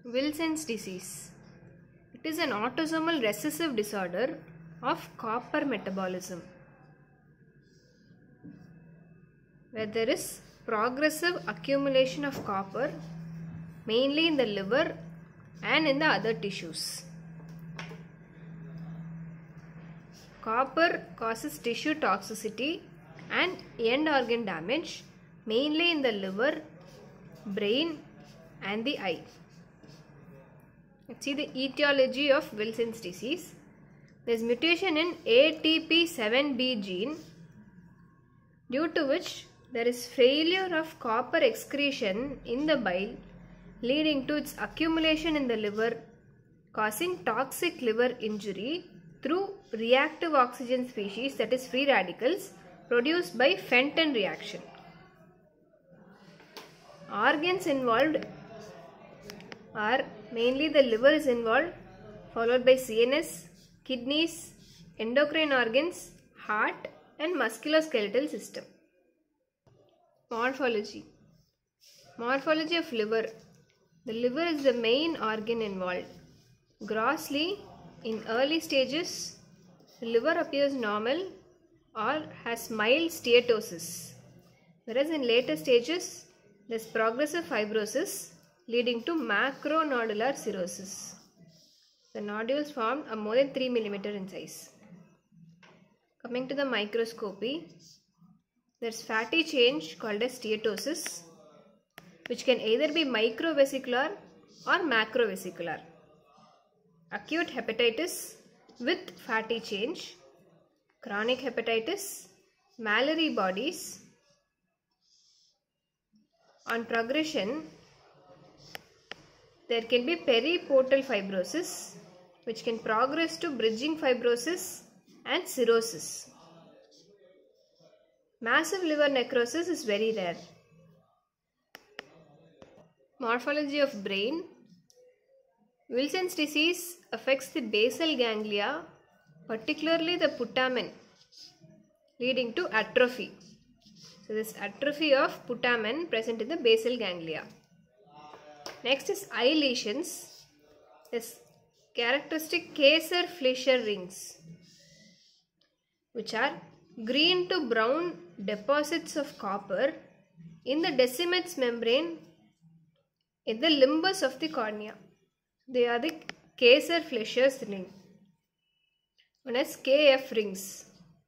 Wilson's disease. It is an autosomal recessive disorder of copper metabolism, where there is progressive accumulation of copper mainly in the liver and in the other tissues. Copper causes tissue toxicity and end organ damage mainly in the liver, brain and the eye. Let's see the etiology of Wilson's disease. There is mutation in ATP7B gene, due to which there is failure of copper excretion in the bile, leading to its accumulation in the liver, causing toxic liver injury through reactive oxygen species, that is free radicals, produced by Fenton reaction. Organs involved are mainly the liver is involved, followed by CNS, kidneys, endocrine organs, heart and musculoskeletal system. Morphology. Morphology of liver. The liver is the main organ involved. Grossly, in early stages, the liver appears normal or has mild steatosis, whereas in later stages, there is progressive fibrosis leading to macronodular cirrhosis. The nodules formed are more than 3 mm in size. Coming to the microscopy, there is fatty change called as steatosis, which can either be microvesicular or macrovesicular. Acute hepatitis with fatty change, chronic hepatitis, Mallory bodies. On progression, there can be periportal fibrosis, which can progress to bridging fibrosis and cirrhosis. Massive liver necrosis is very rare. Morphology of brain. Wilson's disease affects the basal ganglia, particularly the putamen, leading to atrophy. So this atrophy of putamen present in the basal ganglia. Next is eye lesions. This characteristic Kayser-Fleischer rings, which are green to brown deposits of copper in the Descemet's membrane in the limbus of the cornea. They are the Kayser-Fleischer's ring, known as KF rings.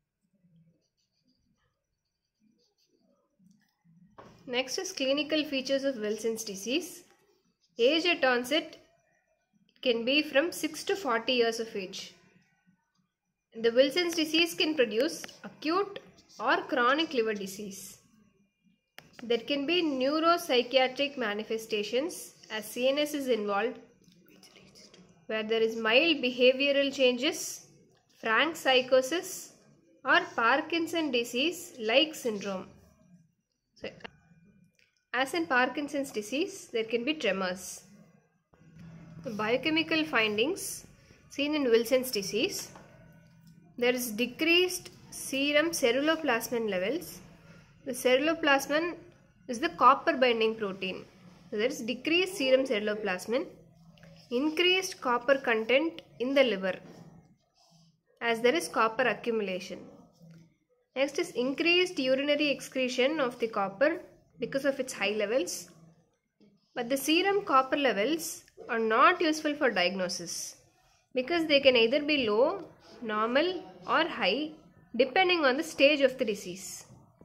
Next is clinical features of Wilson's disease. Age at onset can be from 6 to 40 years of age. The Wilson's disease can produce acute or chronic liver disease. There can be neuropsychiatric manifestations as CNS is involved, where there is mild behavioral changes, frank psychosis or Parkinson disease-like syndrome. So, as in Parkinson's disease, there can be tremors. The biochemical findings seen in Wilson's disease. There is decreased serum ceruloplasmin levels. The ceruloplasmin is the copper binding protein. So there is decreased serum ceruloplasmin, increased copper content in the liver as there is copper accumulation. Next is increased urinary excretion of the copper because of its high levels. But the serum copper levels are not useful for diagnosis because they can either be low, normal or high depending on the stage of the disease.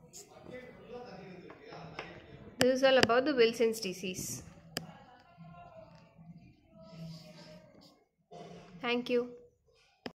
This is all about the Wilson's disease. Thank you.